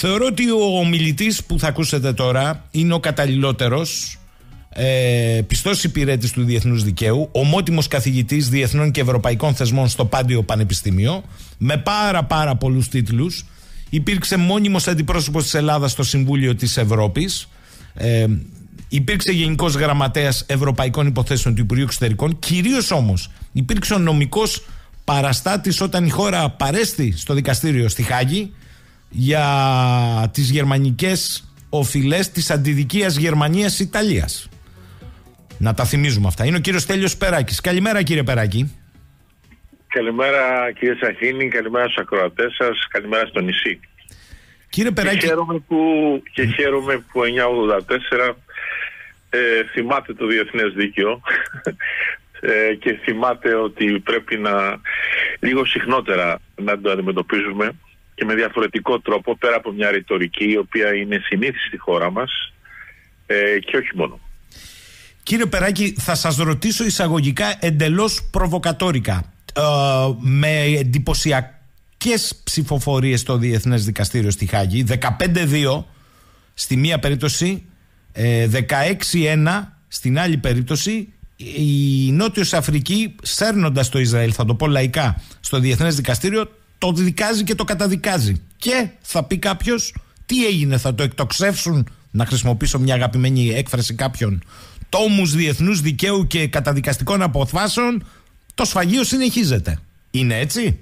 Θεωρώ ότι ο ομιλητής που θα ακούσετε τώρα είναι ο καταλληλότερος, πιστός υπηρέτης του διεθνούς δικαίου, ομότιμος καθηγητής διεθνών και ευρωπαϊκών θεσμών στο Πάντιο Πανεπιστήμιο, με πάρα πολλούς τίτλους. Υπήρξε μόνιμος αντιπρόσωπος της Ελλάδας στο Συμβούλιο της Ευρώπης, υπήρξε γενικός γραμματέας ευρωπαϊκών υποθέσεων του Υπουργείου Εξωτερικών, κυρίως όμως υπήρξε ο νομικός παραστάτης όταν η χώρα παρέστη στο δικαστήριο στη Χάγη για τις γερμανικές οφειλές της αντιδικίας Γερμανίας-Ιταλίας. Να τα θυμίζουμε αυτά. Είναι ο κύριος Στέλιος Περάκης. Καλημέρα, κύριε Περάκη. Καλημέρα, κύριε Σαχίνη, καλημέρα στους ακροατές σας, καλημέρα στο νησί. Κύριε Περάκη... Χαίρομαι που 984 θυμάται το διεθνές δίκαιο και θυμάται ότι πρέπει λίγο συχνότερα να το αντιμετωπίζουμε και με διαφορετικό τρόπο, πέρα από μια ρητορική η οποία είναι συνήθιστη στη χώρα μας και όχι μόνο. Κύριε Περάκη, θα σας ρωτήσω εισαγωγικά εντελώς προβοκατόρικα. Με εντυπωσιακές ψηφοφορίες στο Διεθνές Δικαστήριο στη Χάγη, 15-2 στη μία περίπτωση, 16-1 στην άλλη περίπτωση, η Νότιος Αφρική, σέρνοντας το Ισραήλ, θα το πω λαϊκά, στο Διεθνές Δικαστήριο, το δικάζει και το καταδικάζει. Και θα πει κάποιος, τι έγινε, θα το εκτοξεύσουν, να χρησιμοποιήσω μια αγαπημένη έκφραση κάποιων, τόμους διεθνούς δικαίου και καταδικαστικών αποφάσεων. Το σφαγείο συνεχίζεται. Είναι έτσι?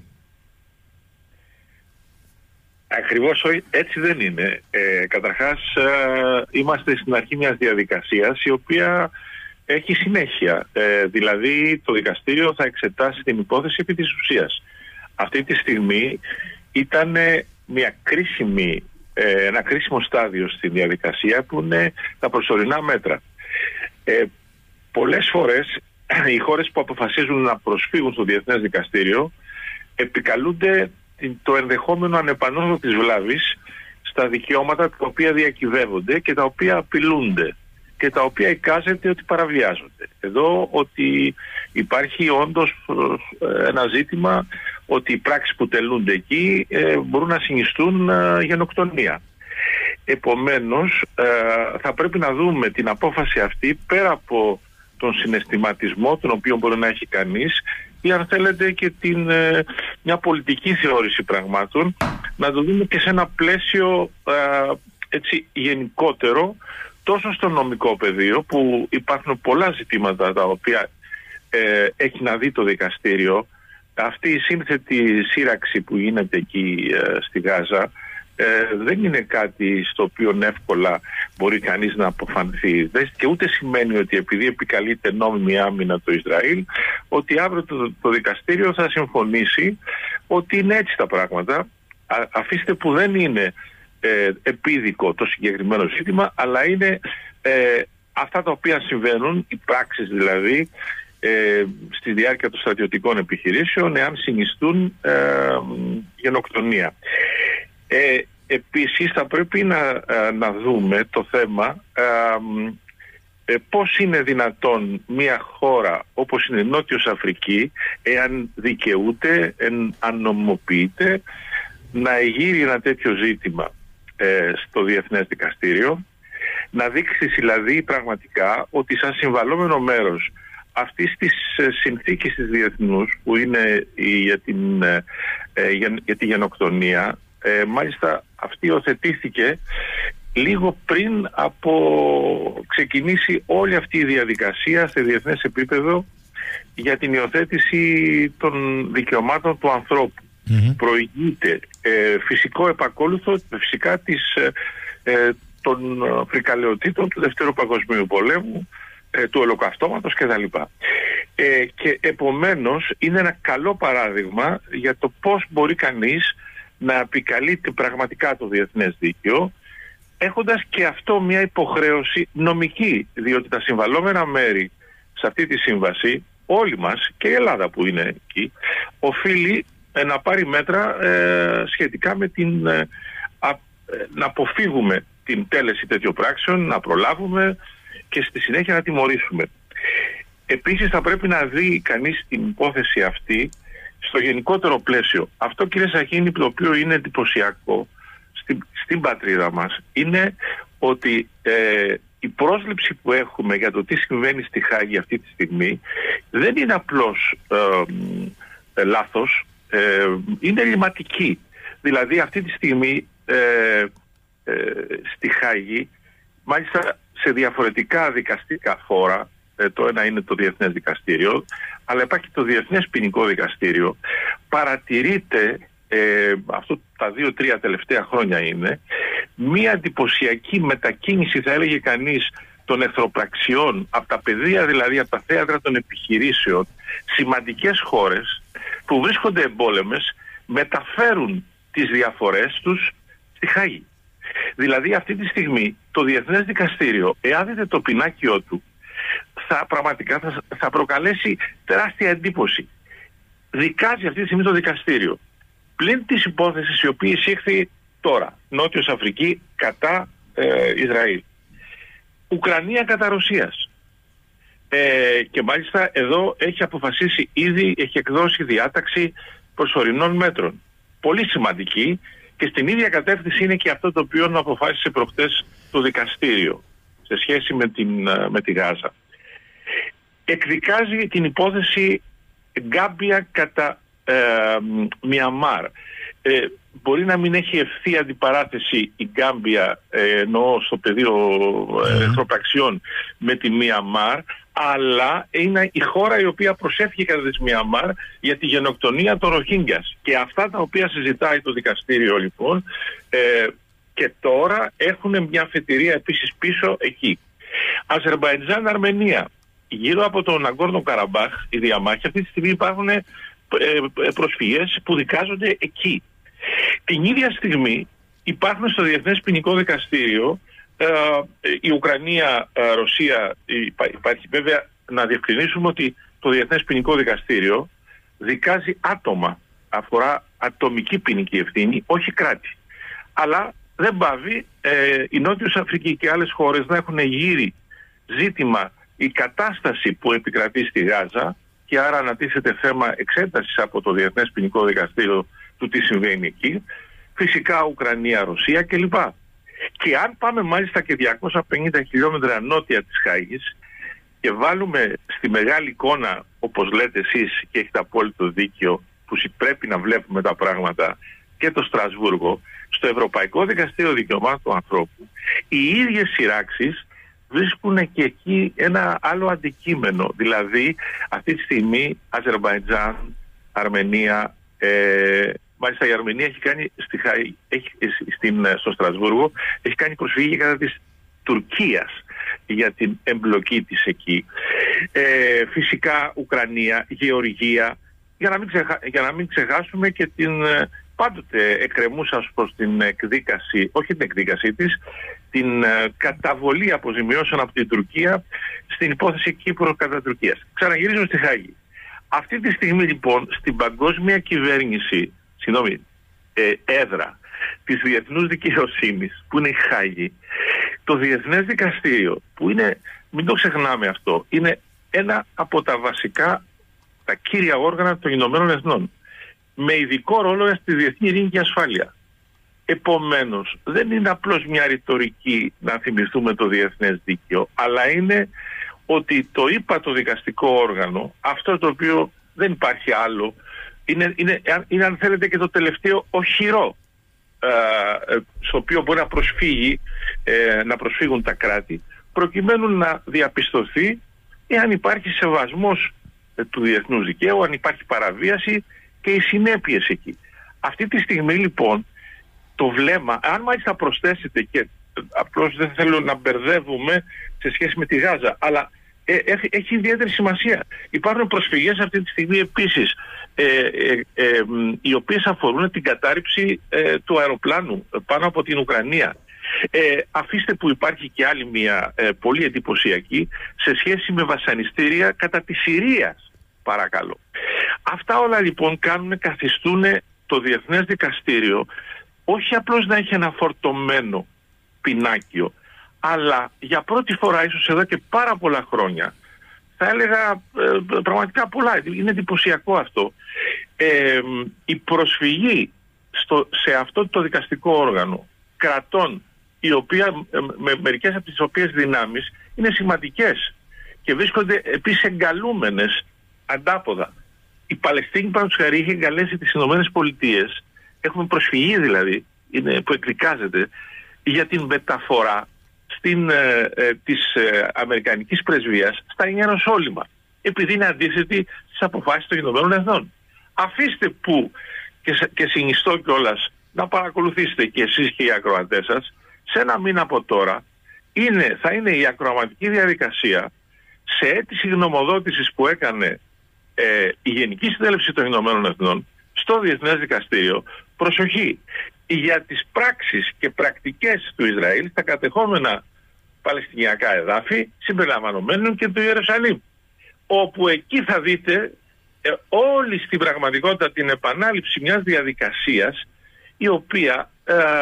Ακριβώς έτσι δεν είναι. Καταρχάς είμαστε στην αρχή μιας διαδικασίας η οποία έχει συνέχεια. Δηλαδή το δικαστήριο θα εξετάσει την υπόθεση επί της ουσίας. Αυτή τη στιγμή ήταν ένα κρίσιμο στάδιο στη διαδικασία που είναι τα προσωρινά μέτρα. Πολλές φορές οι χώρες που αποφασίζουν να προσφύγουν στο Διεθνές Δικαστήριο επικαλούνται το ενδεχόμενο ανεπανόρθωτης της βλάβης στα δικαιώματα τα οποία διακυβεύονται και τα οποία απειλούνται και τα οποία εικάζεται ότι παραβιάζονται. Εδώ ότι υπάρχει όντως ένα ζήτημα ότι οι πράξεις που τελούνται εκεί μπορούν να συνιστούν γενοκτονία. Επομένως θα πρέπει να δούμε την απόφαση αυτή πέρα από τον συναισθηματισμό τον οποίο μπορεί να έχει κανείς ή αν θέλετε και μια πολιτική θεώρηση πραγμάτων, να το δούμε και σε ένα πλαίσιο έτσι γενικότερο, τόσο στο νομικό πεδίο που υπάρχουν πολλά ζητήματα τα οποία έχει να δει το δικαστήριο. Αυτή η σύνθετη σύραξη που γίνεται εκεί στη Γάζα δεν είναι κάτι στο οποίο εύκολα μπορεί κανείς να αποφανθεί και ούτε σημαίνει ότι επειδή επικαλείται νόμιμη άμυνα το Ισραήλ ότι αύριο το δικαστήριο θα συμφωνήσει ότι είναι έτσι τα πράγματα. Αφήστε που δεν είναι επίδικο το συγκεκριμένο ζήτημα, αλλά είναι αυτά τα οποία συμβαίνουν, οι πράξεις δηλαδή στη διάρκεια των στρατιωτικών επιχειρήσεων, εάν συνιστούν γενοκτονία. Επίσης θα πρέπει να δούμε το θέμα πώς είναι δυνατόν μια χώρα όπως είναι η Νότιος Αφρική, εάν δικαιούται, αν νομιμοποιείται, να εγείρει ένα τέτοιο ζήτημα στο Διεθνές Δικαστήριο, να δείξει δηλαδή πραγματικά ότι σαν συμβαλόμενο μέρος αυτής της συνθήκης της διεθνούς που είναι για τη γενοκτονία, μάλιστα αυτή υιοθετήθηκε λίγο πριν από ξεκινήσει όλη αυτή η διαδικασία σε διεθνές επίπεδο για την υιοθέτηση των δικαιωμάτων του ανθρώπου. Προηγείται φυσικό επακόλουθο φυσικά των φρικαλαιοτήτων του Δευτέρου Παγκοσμίου Πολέμου, του Ολοκαυτώματος κτλ. Και επομένως είναι ένα καλό παράδειγμα για το πώς μπορεί κανείς να επικαλείται πραγματικά το διεθνές δίκαιο, έχοντας και αυτό μια υποχρέωση νομική, διότι τα συμβαλόμενα μέρη σε αυτή τη σύμβαση, όλοι μας και η Ελλάδα που είναι εκεί, οφείλει να πάρει μέτρα σχετικά με να αποφύγουμε την τέλεση τέτοιων πράξεων, να προλάβουμε και στη συνέχεια να τιμωρήσουμε. Επίσης θα πρέπει να δει κανείς την υπόθεση αυτή στο γενικότερο πλαίσιο. Αυτό, κύριε Σαχίνη, το οποίο είναι εντυπωσιακό στην πατρίδα μας είναι ότι η πρόσληψη που έχουμε για το τι συμβαίνει στη Χάγη αυτή τη στιγμή δεν είναι απλώς λάθος, είναι ελληματική. Δηλαδή αυτή τη στιγμή στη Χάγη, μάλιστα σε διαφορετικά δικαστικά φόρα, το ένα είναι το Διεθνές Δικαστήριο, αλλά υπάρχει το Διεθνές Ποινικό Δικαστήριο, παρατηρείται, αυτό τα 2-3 τελευταία χρόνια είναι, μία εντυπωσιακή μετακίνηση, θα έλεγε κανείς, των εχθροπραξιών από τα πεδία, δηλαδή από τα θέατρα των επιχειρήσεων, σημαντικές χώρες που βρίσκονται εμπόλεμες μεταφέρουν τις διαφορές τους στη Χάγη. Δηλαδή αυτή τη στιγμή το Διεθνές Δικαστήριο, εάν δείτε το πινάκιό του, πραγματικά θα προκαλέσει τεράστια εντύπωση. Δικάζει αυτή τη στιγμή το δικαστήριο πλην της υπόθεσης η οποία εισήχθη τώρα, Νότιος Αφρική κατά Ισραήλ, Ουκρανία κατά Ρωσίας, και μάλιστα εδώ έχει αποφασίσει ήδη, έχει εκδώσει διάταξη προσωρινών μέτρων, πολύ σημαντική, και στην ίδια κατεύθυνση είναι και αυτό το οποίο αποφάσισε προχτές το δικαστήριο σε σχέση με τη Γάζα. Εκδικάζει την υπόθεση Γκάμπια κατά Μιαμάρ. Μπορεί να μην έχει ευθύ αντιπαράθεση η Γκάμπια, εννοώ στο πεδίο εχθροπραξιών, με τη Μιαμάρ, αλλά είναι η χώρα η οποία προσέφηκε κατά της Μιαμάρ για τη γενοκτονία των Ροχίνγκιας. Και αυτά τα οποία συζητάει το δικαστήριο λοιπόν, και τώρα έχουν μια αφετηρία επίσης πίσω εκεί. Αζερμπαϊτζάν, Αρμενία. Γύρω από τον Ναγκόρνο Καραμπάχ, η διαμάχη, αυτή τη στιγμή υπάρχουν προσφυγές που δικάζονται εκεί. Την ίδια στιγμή υπάρχουν στο Διεθνές Ποινικό Δικαστήριο η Ουκρανία, Ρωσία, υπάρχει βέβαια να διευκρινίσουμε ότι το Διεθνές Ποινικό Δικαστήριο δικάζει άτομα, αφορά ατομική ποινική ευθύνη, όχι κράτη. Αλλά δεν πάβει η Νότιος Αφρική και άλλες χώρες να έχουν γύρει ζήτημα η κατάσταση που επικρατεί στη Γάζα, και άρα ανατίθεται θέμα εξέτασης από το Διεθνές Ποινικό Δικαστήριο του τι συμβαίνει εκεί. Φυσικά Ουκρανία, Ρωσία κλπ. Και αν πάμε μάλιστα και 250 χιλιόμετρα νότια της Χάγης και βάλουμε στη μεγάλη εικόνα, όπως λέτε εσείς και έχετε απόλυτο δίκιο, που πρέπει να βλέπουμε τα πράγματα, και το Στρασβούργο, στο Ευρωπαϊκό Δικαστήριο Δικαιωμάτων του Ανθρώπου, οι ίδιες σειράξεις βρίσκουν και εκεί ένα άλλο αντικείμενο. Δηλαδή αυτή τη στιγμή Αζερμπαϊτζάν, Αρμενία, μάλιστα η Αρμενία έχει κάνει στο Στρασβούργο, έχει κάνει προσφυγή κατά της Τουρκίας για την εμπλοκή της εκεί. Φυσικά Ουκρανία, Γεωργία, για να μην ξεχάσουμε και την πάντοτε εκκρεμούσα προς την εκδίκαση, όχι την εκδίκασή της, την καταβολή αποζημιώσεων από την Τουρκία στην υπόθεση Κύπρος κατά Τουρκίας. Ξαναγυρίζουμε στη Χάγη. Αυτή τη στιγμή λοιπόν στην παγκόσμια κυβέρνηση, έδρα της διεθνούς δικαιοσύνης που είναι η Χάγη, το Διεθνές Δικαστήριο, που είναι, μην το ξεχνάμε αυτό, είναι ένα από τα βασικά, τα κύρια όργανα των Ηνωμένων Εθνών, με ειδικό ρόλο στη διεθνή ειρήνη και ασφάλεια. Επομένως, δεν είναι απλώς μια ρητορική να θυμηθούμε το διεθνές δίκαιο, αλλά είναι ότι το ύπατο δικαστικό όργανο, αυτό το οποίο δεν υπάρχει άλλο, είναι αν θέλετε και το τελευταίο οχυρό στο οποίο μπορεί να προσφύγουν τα κράτη, προκειμένου να διαπιστωθεί εάν υπάρχει σεβασμός του διεθνούς δικαίου, αν υπάρχει παραβίαση και οι συνέπειες εκεί. Αυτή τη στιγμή λοιπόν το βλέμμα, αν μάλιστα προσθέσετε, και απλώς δεν θέλω να μπερδεύουμε σε σχέση με τη Γάζα, αλλά έχει ιδιαίτερη σημασία. Υπάρχουν προσφυγές αυτή τη στιγμή επίσης, οι οποίες αφορούν την κατάρριψη του αεροπλάνου πάνω από την Ουκρανία. Αφήστε που υπάρχει και άλλη μια πολύ εντυπωσιακή σε σχέση με βασανιστήρια κατά της Συρίας, παρακαλώ. Αυτά όλα λοιπόν καθιστούν το Διεθνές Δικαστήριο όχι απλώς να έχει ένα φορτωμένο πινάκιο, αλλά για πρώτη φορά, ίσως εδώ και πάρα πολλά χρόνια, θα έλεγα πραγματικά πολλά, είναι εντυπωσιακό αυτό, η προσφυγή σε αυτό το δικαστικό όργανο κρατών, μερικές από τις οποίες δυνάμεις είναι σημαντικές και βρίσκονται επίσης εγκαλούμενες αντάποδα. Η Παλαιστίνη, παραδείγματος χάρη, είχε εγκαλέσει τις Ηνωμένες Πολιτείες, έχουμε προσφυγή δηλαδή, που εκδικάζεται, για την μεταφορά της Αμερικανικής πρεσβείας στα Ιεροσόλυμα, επειδή είναι αντίθετη στις αποφάσεις των Ηνωμένων Εθνών. Αφήστε που, και συνιστώ κιόλας να παρακολουθήσετε και εσείς και οι ακροατές σας, σε ένα μήνα από τώρα θα είναι η ακροαματική διαδικασία σε αίτηση γνωμοδότησης που έκανε η Γενική Συνέλευση των Ηνωμένων Εθνών στο Διεθνές Δικαστήριο, προσοχή, για τις πράξεις και πρακτικές του Ισραήλ στα κατεχόμενα παλαιστινιακά εδάφη, συμπεριλαμβανομένων και του Ιερουσαλήμ, όπου εκεί θα δείτε όλη στην πραγματικότητα την επανάληψη μιας διαδικασίας η οποία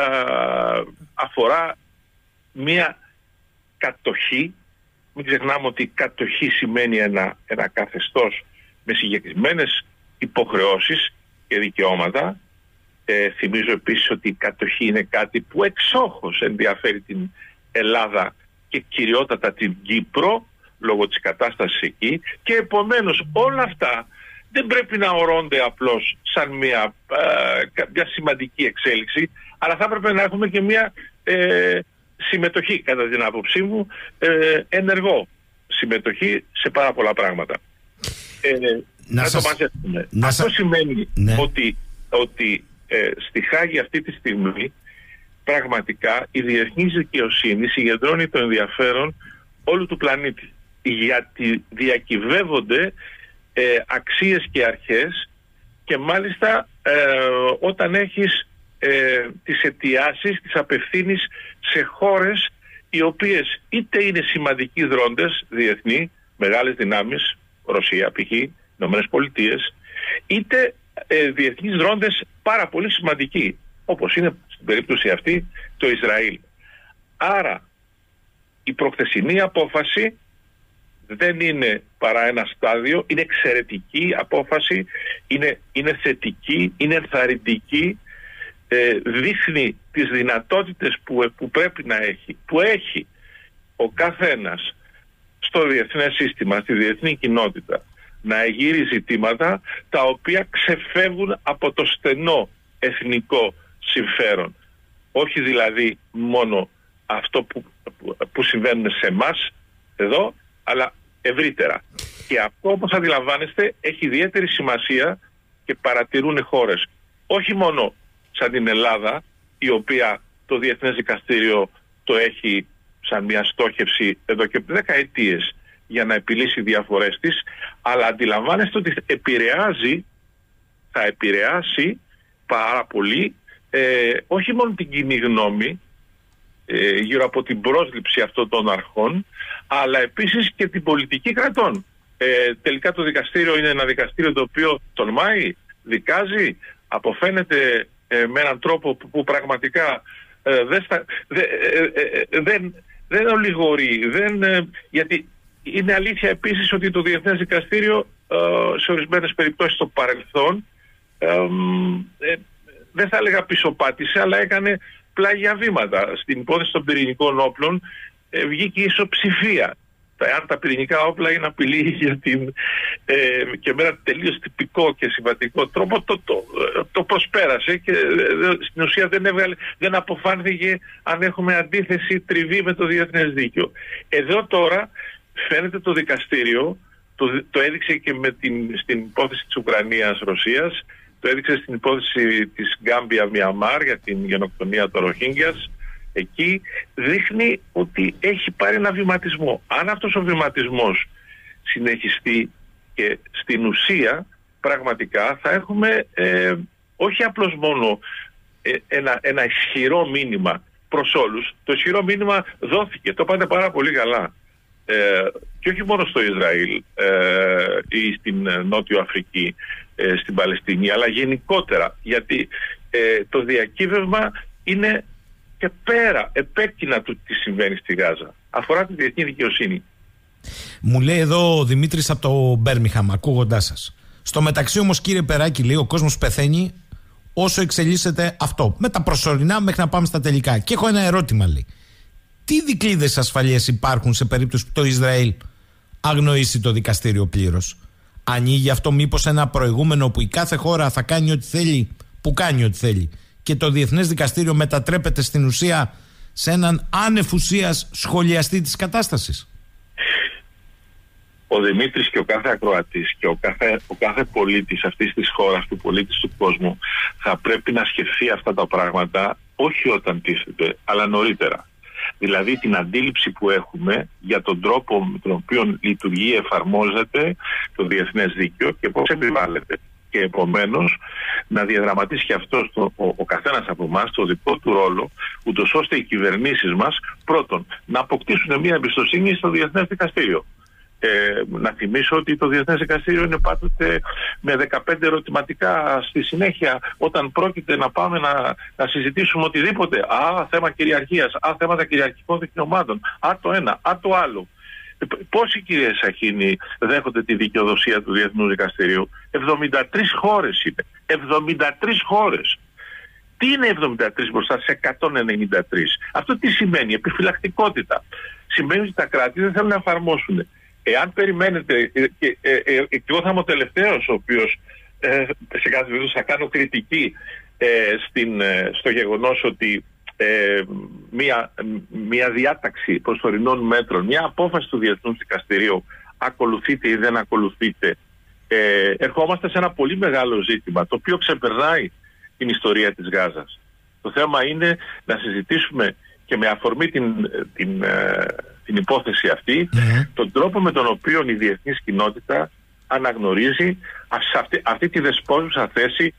αφορά μια κατοχή. Μην ξεχνάμε ότι κατοχή σημαίνει ένα καθεστώς με συγκεκριμένες υποχρεώσεις και δικαιώματα. Θυμίζω επίσης ότι η κατοχή είναι κάτι που εξόχως ενδιαφέρει την Ελλάδα και κυριότατα την Κύπρο λόγω της κατάστασης εκεί, και επομένως όλα αυτά δεν πρέπει να ορώνται απλώς σαν μια σημαντική εξέλιξη, αλλά θα έπρεπε να έχουμε και μια συμμετοχή, κατά την άποψή μου, ενεργό συμμετοχή σε πάρα πολλά πράγματα. Αυτό σημαίνει ότι στη Χάγη αυτή τη στιγμή πραγματικά η διεθνής δικαιοσύνη συγκεντρώνει το ενδιαφέρον όλου του πλανήτη, γιατί διακυβεύονται αξίες και αρχές, και μάλιστα όταν έχεις τις αιτιάσεις, τις απευθύνεις σε χώρες οι οποίες είτε είναι σημαντικοί δρόντες διεθνή, μεγάλες δυνάμεις, Ρωσία π.χ., Ηνωμένες Πολιτείες, είτε διεθνείς δρόντες πάρα πολύ σημαντικοί, όπως είναι στην περίπτωση αυτή το Ισραήλ. Άρα η προχθεσινή απόφαση δεν είναι παρά ένα στάδιο, είναι εξαιρετική απόφαση, είναι θετική, είναι ενθαρρυντική, δείχνει τις δυνατότητες που πρέπει να έχει, που έχει ο καθένας στο διεθνές σύστημα, στη διεθνή κοινότητα, να εγείρει ζητήματα τα οποία ξεφεύγουν από το στενό εθνικό συμφέρον. Όχι δηλαδή μόνο αυτό που συμβαίνουν σε εμάς εδώ, αλλά ευρύτερα. Και αυτό, όπως αντιλαμβάνεστε, έχει ιδιαίτερη σημασία και παρατηρούν χώρες, όχι μόνο σαν την Ελλάδα, η οποία το Διεθνές Δικαστήριο το έχει σαν μια στόχευση εδώ και δεκαετίες για να επιλύσει διαφορές της, αλλά αντιλαμβάνεστε ότι θα επηρεάσει πάρα πολύ όχι μόνο την κοινή γνώμη γύρω από την πρόσληψη αυτών των αρχών, αλλά επίσης και την πολιτική κρατών. Τελικά το δικαστήριο είναι ένα δικαστήριο το οποίο τολμάει, δικάζει, αποφαίνεται με έναν τρόπο που πραγματικά δεν ολιγορεί, γιατί είναι αλήθεια επίσης ότι το Διεθνές Δικαστήριο σε ορισμένες περιπτώσεις στο παρελθόν δεν θα έλεγα πισωπάτησε, αλλά έκανε πλάγια βήματα. Στην υπόθεση των πυρηνικών όπλων βγήκε ισοψηφία. Αν τα πυρηνικά όπλα είναι απειλή και με ένα τελείως τυπικό και συμβατικό τρόπο, το προσπέρασε και στην ουσία δεν αποφάνθηκε αν έχουμε αντίθεση, τριβή με το διεθνές δίκαιο. Εδώ τώρα φαίνεται το δικαστήριο, το έδειξε και στην υπόθεση της Ουκρανίας-Ρωσίας, το έδειξε στην υπόθεση της Γκάμπια-Μιαμάρ για την γενοκτονία των Ροχίνγκιας. Εκεί δείχνει ότι έχει πάρει ένα βηματισμό. Αν αυτός ο βηματισμός συνεχιστεί, και στην ουσία πραγματικά θα έχουμε όχι απλώς μόνο ένα ισχυρό μήνυμα προς όλους. Το ισχυρό μήνυμα δόθηκε, το πάτε πάρα πολύ καλά. Και όχι μόνο στο Ισραήλ ή στην Νότιο Αφρική, στην Παλαιστίνη, αλλά γενικότερα, γιατί το διακύβευμα είναι και πέρα, επέκεινα του τι συμβαίνει στη Γάζα. Αφορά τη διεθνή δικαιοσύνη. Μου λέει εδώ ο Δημήτρης από το Μπέρμιχαμ, ακούγοντάς σας. Στο μεταξύ όμως, κύριε Περάκη, λέει, ο κόσμος πεθαίνει όσο εξελίσσεται αυτό. Με τα προσωρινά μέχρι να πάμε στα τελικά. Και έχω ένα ερώτημα, λέει. Τι δικλείδες ασφαλείας υπάρχουν σε περίπτωση που το Ισραήλ αγνοήσει το δικαστήριο πλήρως? Ανοίγει αυτό μήπως ένα προηγούμενο που η κάθε χώρα θα κάνει ό,τι θέλει, που κάνει ό,τι θέλει, και το Διεθνές Δικαστήριο μετατρέπεται στην ουσία σε έναν άνευ ουσίας σχολιαστή της κατάστασης? Ο Δημήτρης και ο κάθε ακροατής και ο κάθε πολίτης αυτής της χώρας, του πολίτης του κόσμου, θα πρέπει να σκεφτεί αυτά τα πράγματα όχι όταν τίθεται, αλλά νωρίτερα. Δηλαδή την αντίληψη που έχουμε για τον τρόπο με τον οποίο λειτουργεί, εφαρμόζεται το διεθνές δίκαιο και πώς επιβάλλεται. Και επομένως να διαδραματίσει και αυτός ο καθένας από εμάς το δικό του ρόλο, ούτως ώστε οι κυβερνήσεις μας πρώτον να αποκτήσουν μια εμπιστοσύνη στο Διεθνές Δικαστήριο. Να θυμίσω ότι το Διεθνές Δικαστήριο είναι πάντοτε με 15 ερωτηματικά στη συνέχεια όταν πρόκειται να πάμε να συζητήσουμε οτιδήποτε. Θέμα κυριαρχίας, θέματα κυριαρχικών δικαιωμάτων, το ένα, το άλλο. Πόσοι, κύριε Σαχίνη, δέχονται τη δικαιοδοσία του Διεθνούς Δικαστηρίου? 73 χώρες είναι. 73 χώρες. Τι είναι 73 μπροστά σε 193? Αυτό τι σημαίνει? Επιφυλακτικότητα. Σημαίνει ότι τα κράτη δεν θέλουν να εφαρμόσουν. Εάν περιμένετε, και εγώ θα είμαι ο τελευταίος ο οποίος σε κάθε περίπτωση θα κάνω κριτική στο γεγονός ότι μια διάταξη προσωρινών μέτρων, μια απόφαση του Διεθνούς Δικαστηρίου ακολουθείται ή δεν ακολουθείται, ερχόμαστε σε ένα πολύ μεγάλο ζήτημα το οποίο ξεπερνάει την ιστορία της Γάζας. Το θέμα είναι να συζητήσουμε και με αφορμή την υπόθεση αυτή, τον τρόπο με τον οποίο η διεθνής κοινότητα αναγνωρίζει αυτή τη δεσπόζουσα θέση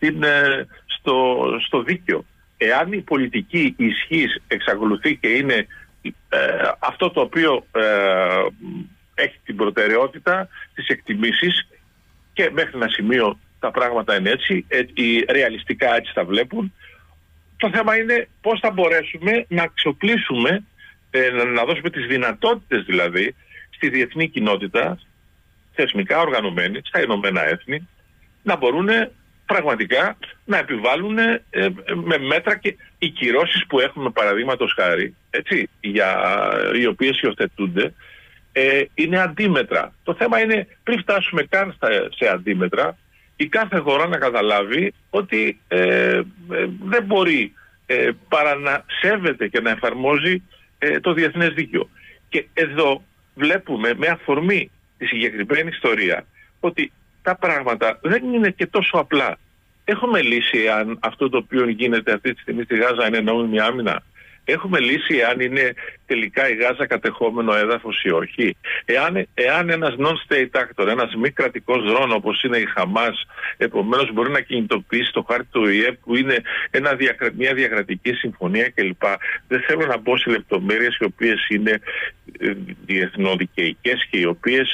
στο δίκαιο. Εάν η πολιτική ισχύς εξακολουθεί και είναι αυτό το οποίο έχει την προτεραιότητα της εκτιμήσεις, και μέχρι ένα σημείο τα πράγματα είναι έτσι, ρεαλιστικά έτσι τα βλέπουν, το θέμα είναι πώς θα μπορέσουμε να αξιοποιήσουμε, να δώσουμε τις δυνατότητες δηλαδή στη διεθνή κοινότητα, θεσμικά οργανωμένη, στα Ηνωμένα Έθνη, να μπορούν πραγματικά να επιβάλλουν με μέτρα, και οι κυρώσεις που έχουμε παραδείγματος χάρη, έτσι, οι οποίες υιοθετούνται, είναι αντίμετρα. Το θέμα είναι πριν φτάσουμε καν σε αντίμετρα, η κάθε χώρα να καταλάβει ότι δεν μπορεί παρά να σέβεται και να εφαρμόζει το διεθνές δίκαιο. Και εδώ βλέπουμε με αφορμή τη συγκεκριμένη ιστορία ότι τα πράγματα δεν είναι και τόσο απλά. Έχουμε λύσει αν αυτό το οποίο γίνεται αυτή τη στιγμή στη Γάζα είναι νόμιμη άμυνα? Έχουμε λύσει αν είναι τελικά η Γάζα κατεχόμενο έδαφος ή όχι? Εάν ένας non-state actor, ένας μη κρατικός δρόμο όπως είναι η Χαμάς, επομένως μπορεί να κινητοποιήσει το χάρτη του ΟΗΕ που είναι μια διακρατική συμφωνία κλπ. Δεν θέλω να μπω σε λεπτομέρειες οι οποίες είναι διεθνοδικαιικές και οι οποίες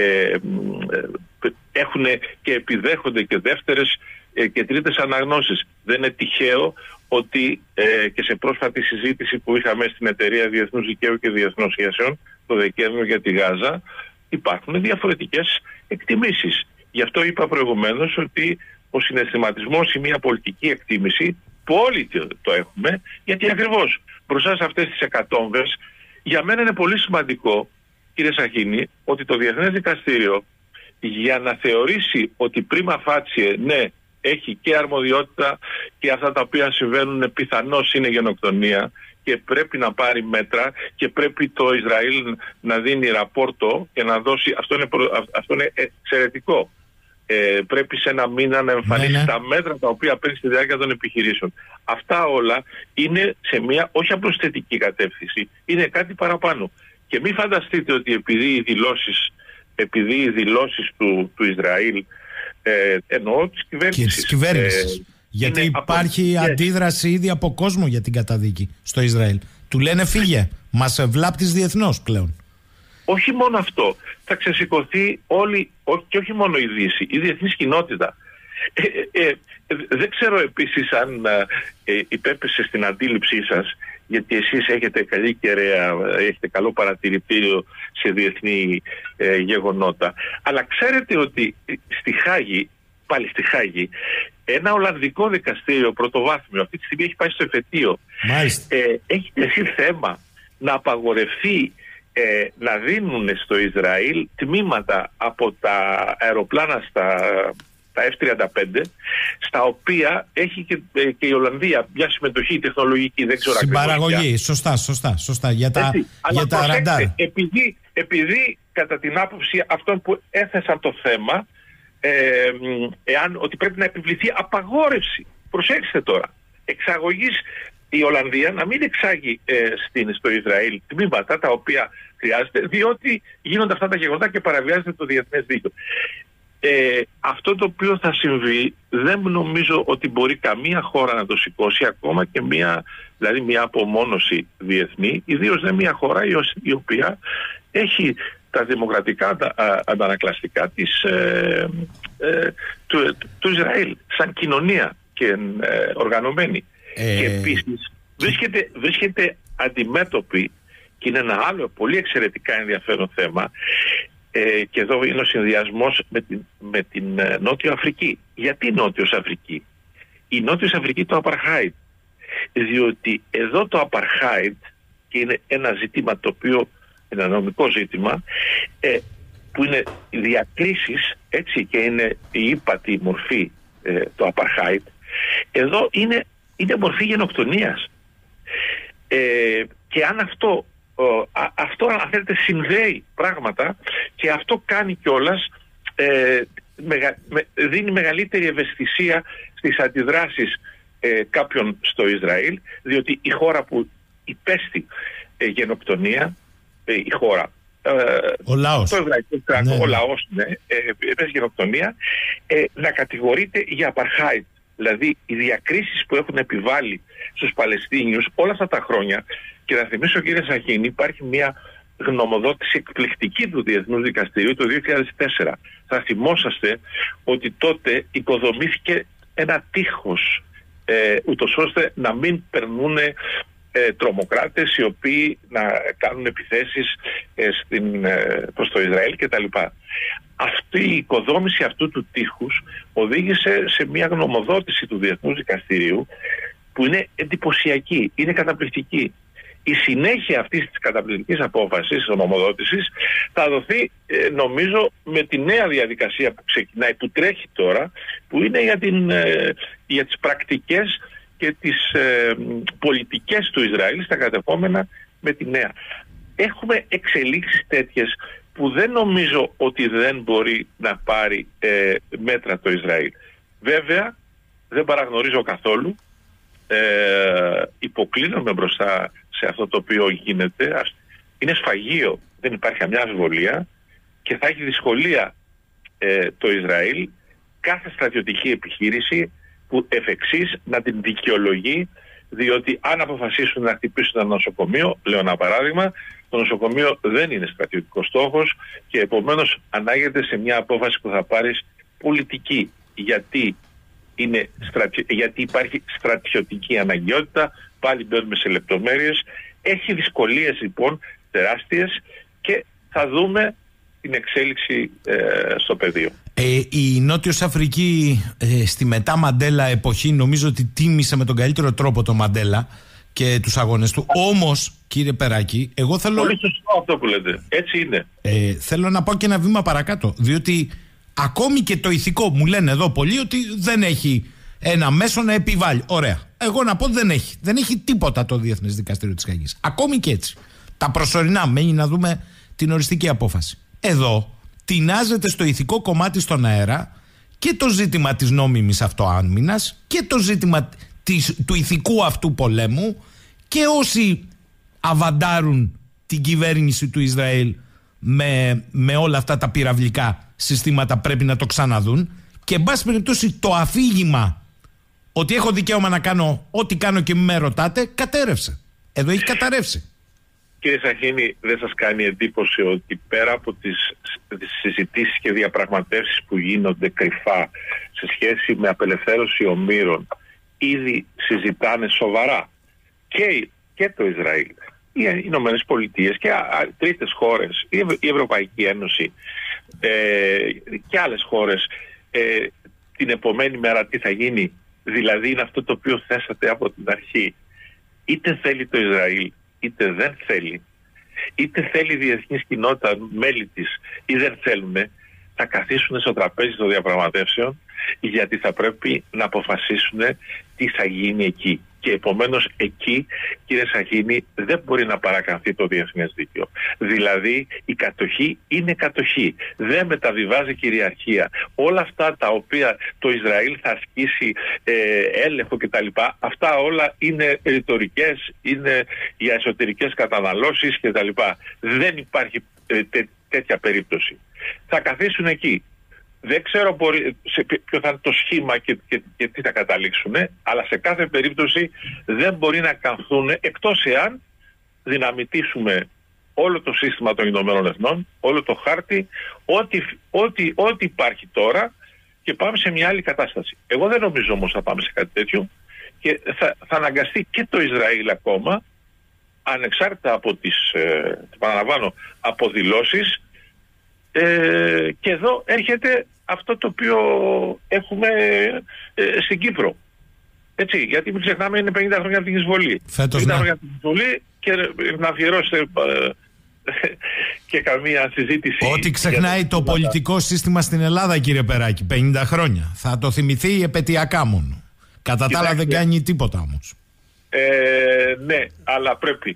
έχουν και επιδέχονται και δεύτερες και τρίτες αναγνώσεις. Δεν είναι τυχαίο ότι και σε πρόσφατη συζήτηση που είχαμε στην Εταιρεία Διεθνούς Δικαίου και Διεθνών Σχέσεων το Δεκέμβριο για τη Γάζα, υπάρχουν διαφορετικές εκτιμήσεις. Γι' αυτό είπα προηγουμένως ότι ο συναισθηματισμός ή μια πολιτική εκτίμηση που όλοι το έχουμε, γιατί ακριβώς μπροστά σε αυτές τις εκατόμβες, για μένα είναι πολύ σημαντικό, κύριε Σαχίνη, ότι το Διεθνές Δικαστήριο για να θεωρήσει ότι πρίμα φάτσιε, ναι, έχει και αρμοδιότητα και αυτά τα οποία συμβαίνουν πιθανώς είναι γενοκτονία και πρέπει να πάρει μέτρα και πρέπει το Ισραήλ να δίνει ραπόρτο και να δώσει, αυτό είναι εξαιρετικό. Πρέπει σε ένα μήνα να εμφανίσει τα μέτρα τα οποία παίρνει στη διάρκεια των επιχειρήσεων. Αυτά όλα είναι σε μια όχι απλώς θετική κατεύθυνση, είναι κάτι παραπάνω. Και μην φανταστείτε ότι επειδή οι δηλώσεις του Ισραήλ, εννοώ της κυβέρνησης. Γιατί υπάρχει αντίδραση ήδη από κόσμο για την καταδίκη στο Ισραήλ. Του λένε φύγε, μας βλάπτεις διεθνώς πλέον. Όχι μόνο αυτό, θα ξεσηκωθεί και όχι μόνο η Δύση, η διεθνής κοινότητα. Δεν ξέρω επίσης αν υπέπεσε στην αντίληψή σας, γιατί εσείς έχετε καλή κεραία, έχετε καλό παρατηρητήριο σε διεθνή γεγονότα. Αλλά ξέρετε ότι στη Χάγη, πάλι στη Χάγη, Ένα Ολλανδικό δικαστήριο πρωτοβάθμιο, αυτή τη στιγμή έχει πάει στο εφετείο, έχει τεθεί θέμα να απαγορευτεί να δίνουν στο Ισραήλ τμήματα από τα αεροπλάνα τα F-35, στα οποία έχει και η Ολλανδία μια συμμετοχή τεχνολογική, δεν ξέρω ακριβώς. Συμπαραγωγή, σωστά, για τα ραντάρ. Επειδή κατά την άποψη αυτών που έθεσαν το θέμα, ότι πρέπει να επιβληθεί απαγόρευση, προσέξτε τώρα, εξαγωγής, η Ολλανδία να μην εξάγει στο Ισραήλ τμήματα τα οποία χρειάζεται, διότι γίνονται αυτά τα γεγονότα και παραβιάζεται το διεθνές δίκαιο. Αυτό το οποίο θα συμβεί δεν νομίζω ότι μπορεί καμία χώρα να το σηκώσει, ακόμα και μια απομόνωση διεθνή, ιδίως δεν μια χώρα η οποία έχει τα δημοκρατικά αντανακλαστικά του Ισραήλ σαν κοινωνία και οργανωμένη. Και επίσης βρίσκεται αντιμέτωπη, και είναι ένα άλλο πολύ εξαιρετικά ενδιαφέρον θέμα, και εδώ είναι ο συνδυασμός με την Νότιο Αφρική. Γιατί Νότιος Αφρική? Η Νότιος Αφρική το Apartheid. Διότι εδώ το Apartheid, και είναι ένα ζήτημα το οποίο, ένα νομικό ζήτημα, που είναι διακρίσεις, έτσι, και είναι η ύπατη μορφή το Apartheid, εδώ είναι μορφή γενοκτονίας. Και αν αυτό αν θέλετε συνδέει πράγματα, και αυτό κάνει κιόλας, δίνει μεγαλύτερη ευαισθησία στις αντιδράσεις κάποιων στο Ισραήλ, διότι η χώρα που υπέστη γενοκτονία, η χώρα, ο λαός, το εβραϊκό κράτος, ο λαός υπέστη γενοκτονία, να κατηγορείται για Apartheid. Δηλαδή οι διακρίσεις που έχουν επιβάλει στους Παλαιστίνιους όλα αυτά τα χρόνια. Και να θυμίσω, κύριε Σαχίνη, υπάρχει μια γνωμοδότηση εκπληκτική του Διεθνούς Δικαστηρίου το 2004. Θα θυμόσαστε ότι τότε οικοδομήθηκε ένα τείχος, ούτως ώστε να μην περνούν τρομοκράτες οι οποίοι να κάνουν επιθέσεις προς το Ισραήλ κτλ. Αυτή η οικοδόμηση αυτού του τείχους οδήγησε σε μια γνωμοδότηση του Διεθνούς Δικαστηρίου που είναι εντυπωσιακή, είναι καταπληκτική. Η συνέχεια αυτής της καταπληκτικής απόφασης, της νομοδότησης, θα δοθεί νομίζω με τη νέα διαδικασία που ξεκινάει, που τρέχει τώρα, που είναι για τις πρακτικές και τις πολιτικές του Ισραήλ στα κατεχόμενα με τη νέα. Έχουμε εξελίξεις τέτοιες που δεν νομίζω ότι δεν μπορεί να πάρει μέτρα το Ισραήλ. Βέβαια, δεν παραγνωρίζω καθόλου, υποκλίνομαι μπροστά σε αυτό το οποίο γίνεται. Είναι σφαγείο, δεν υπάρχει καμιά αμφιβολία, και θα έχει δυσκολία το Ισραήλ κάθε στρατιωτική επιχείρηση που εφ' εξής να την δικαιολογεί, διότι αν αποφασίσουν να χτυπήσουν ένα νοσοκομείο, λέω ένα παράδειγμα, το νοσοκομείο δεν είναι στρατιωτικός στόχος και επομένως ανάγεται σε μια απόφαση που θα πάρεις πολιτική, γιατί υπάρχει στρατιωτική αναγκαιότητα. Πάλι μπαίνουμε σε λεπτομέρειες. Έχει δυσκολίες λοιπόν τεράστιες και θα δούμε την εξέλιξη στο πεδίο. Η Νότιος Αφρική στη μετά Μαντέλα εποχή νομίζω ότι τίμησε με τον καλύτερο τρόπο τον Μαντέλα και τους αγώνες του. Όμως, κύριε Περάκη, εγώ θέλω... Πολύ σωστό αυτό που λέτε. Έτσι είναι. Θέλω να πάω και ένα βήμα παρακάτω, διότι ακόμη και το ηθικό, μου λένε εδώ πολλοί ότι δεν έχει ένα μέσο να επιβάλλει. Ωραία. Εγώ να πω ότι δεν έχει. Δεν έχει τίποτα το Διεθνές Δικαστήριο της Χάγης. Ακόμη και έτσι. Τα προσωρινά, μένει να δούμε την οριστική απόφαση. Εδώ τεινάζεται στο ηθικό κομμάτι στον αέρα και το ζήτημα της νόμιμης αυτοάμυνας και το ζήτημα του ηθικού αυτού πολέμου, και όσοι αβαντάρουν την κυβέρνηση του Ισραήλ με όλα αυτά τα πυραυλικά συστήματα πρέπει να το ξαναδούν, και εν πάση περιπτώσει το αφήγημα ότι έχω δικαίωμα να κάνω ό,τι κάνω και μην με ρωτάτε κατέρευσε. Εδώ έχει καταρρεύσει. Κύριε Σαχίνη, δεν σας κάνει εντύπωση ότι πέρα από τις συζητήσεις και διαπραγματεύσεις που γίνονται κρυφά σε σχέση με απελευθέρωση ομήρων, ήδη συζητάνε σοβαρά και το Ισραήλ, οι Ηνωμένες Πολιτείες και τρίτες χώρες, η Ευρωπαϊκή Ένωση και άλλες χώρες, την επομένη μέρα τι θα γίνει, δηλαδή είναι αυτό το οποίο θέσατε από την αρχή. Είτε θέλει το Ισραήλ, είτε δεν θέλει, είτε θέλει η διεθνής κοινότητα, μέλη της, ή δεν θέλουν, θα καθίσουν στο τραπέζι των διαπραγματεύσεων, γιατί θα πρέπει να αποφασίσουν τι θα γίνει εκεί. Και επομένως εκεί, κύριε Σαχίνη, δεν μπορεί να παρακαμφθεί το διεθνές δίκαιο. Δηλαδή η κατοχή είναι κατοχή. Δεν μεταβιβάζει κυριαρχία. Όλα αυτά τα οποία το Ισραήλ θα ασκήσει έλεγχο κτλ. Αυτά όλα είναι ρητορικές, είναι για εσωτερικές καταναλώσεις κτλ. Δεν υπάρχει τέτοια περίπτωση. Θα καθίσουν εκεί. Δεν ξέρω ποιο θα είναι το σχήμα και τι θα καταλήξουν, αλλά σε κάθε περίπτωση δεν μπορεί να καθούν, εκτός εάν δυναμητήσουμε όλο το σύστημα των Ηνωμένων Εθνών, όλο το χάρτη, ό,τι υπάρχει τώρα, και πάμε σε μια άλλη κατάσταση. Εγώ δεν νομίζω όμως θα πάμε σε κάτι τέτοιο, και θα αναγκαστεί και το Ισραήλ ακόμα, ανεξάρτητα από τις παραλαμβάνω, αποδηλώσεις, και εδώ έρχεται αυτό το οποίο έχουμε στην Κύπρο. Έτσι, γιατί μην ξεχνάμε, είναι 50 χρόνια από την εισβολή. 50 χρόνια από την εισβολή, και να αφιερώσετε και καμία συζήτηση. Ό,τι ξεχνάει το πολιτικό σύστημα στην Ελλάδα, κύριε Περάκη, 50 χρόνια. Θα το θυμηθεί επαιτειακά μόνο. Κατά τα άλλα δεν κάνει τίποτα όμως. Ναι, αλλά πρέπει.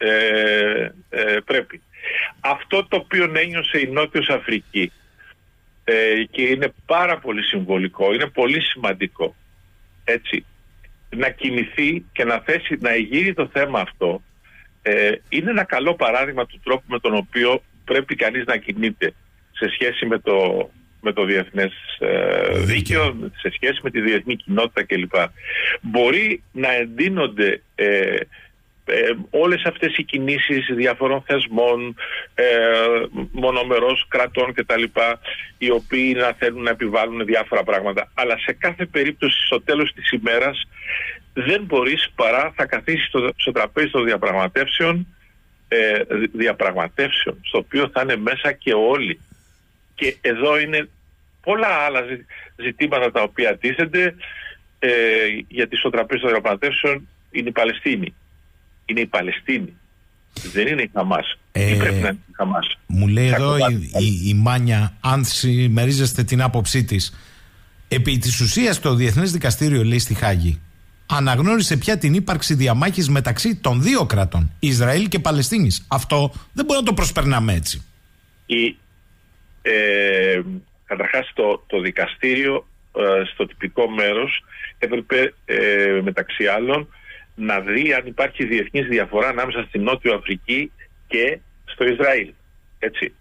Πρέπει. Αυτό το οποίο ένιωσε η Νότιος Αφρική, και είναι πάρα πολύ συμβολικό, είναι πολύ σημαντικό, έτσι, να κινηθεί και να εγείρει το θέμα αυτό, είναι ένα καλό παράδειγμα του τρόπου με τον οποίο πρέπει κανείς να κινείται σε σχέση με το διεθνές δίκαιο, σε σχέση με τη διεθνή κοινότητα κλπ. Μπορεί να εντείνονται όλες αυτές οι κινήσεις διαφορών θεσμών, μονομερός κρατών κτλ, οι οποίοι να θέλουν να επιβάλλουν διάφορα πράγματα, αλλά σε κάθε περίπτωση στο τέλος της ημέρας δεν μπορείς παρά θα καθίσεις στο τραπέζι των διαπραγματεύσεων, στο οποίο θα είναι μέσα και όλοι. Και εδώ είναι πολλά άλλα ζητήματα τα οποία τίθενται, γιατί στο τραπέζι των διαπραγματεύσεων είναι η Παλαιστίνη. Είναι η Παλαιστίνη. Δεν είναι η Χαμάς. Ή πρέπει να είναι η Χαμάς. Μου λέει εδώ η Μάνια, αν συμμερίζεστε την άποψή της, επί της ουσίας το Διεθνές Δικαστήριο, λέει, στη Χάγη, αναγνώρισε πια την ύπαρξη διαμάχης μεταξύ των δύο κρατών, Ισραήλ και Παλαιστίνης. Αυτό δεν μπορεί να το προσπερνάμε έτσι. Καταρχάς το δικαστήριο στο τυπικό μέρος έπρεπε μεταξύ άλλων να δει αν υπάρχει διεθνής διαφορά ανάμεσα στην Νότιο Αφρική και στο Ισραήλ. Έτσι.